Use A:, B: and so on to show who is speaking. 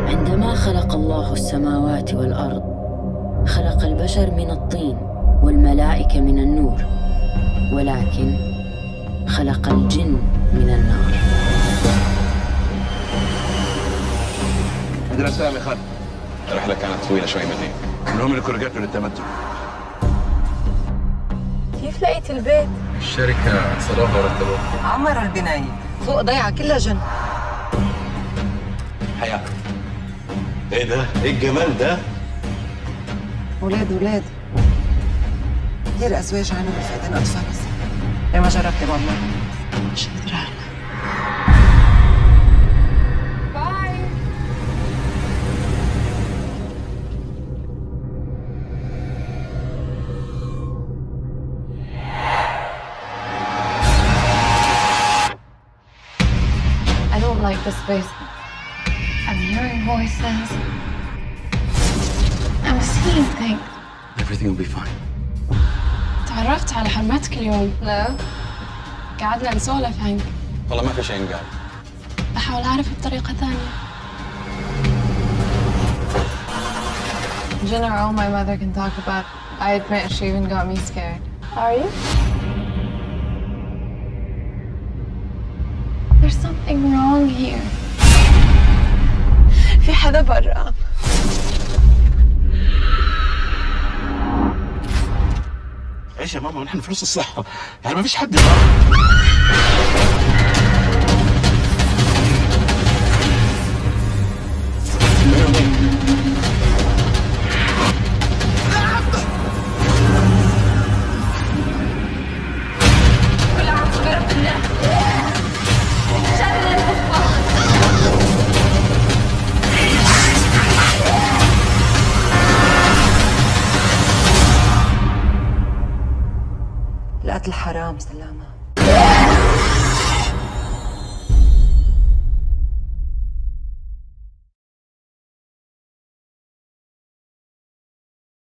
A: عندما خلق الله السماوات والأرض خلق البشر من الطين والملائكة من النور، ولكن خلق الجن من النار.
B: عندنا سامي خالد.
C: الرحلة كانت طويلة شوي مني.
B: المهم انكم رجعتوا للتمتع.
D: كيف لقيت البيت؟
C: الشركة صراحة رتبوها.
D: عمروا البناية، فوق ضيعة كلها جن.
B: حياة. ايه ده؟ ايه الجمال ده؟
D: ولاد كثير ازواج عنهم فايدين اطفال بس. ليه ما جربتي والله؟ مش قادرة هلا. باي.
E: I don't like this place. I'm hearing voices. I'm seeing things.
B: Everything will be fine.
E: تعرفت على حماتك اليوم؟ لا. قعدنا نسولف عنك.
C: والله ما في شيء انقال.
E: بحاول أعرف بطريقة ثانية. Jinn are all my mother can talk about. I admit she even got me scared. Are you? There's something wrong here. في حدا برا.
B: عيش يا ماما ونحن في نص الصحة، يعني ما فيش حد
D: القتل حرام سلامة.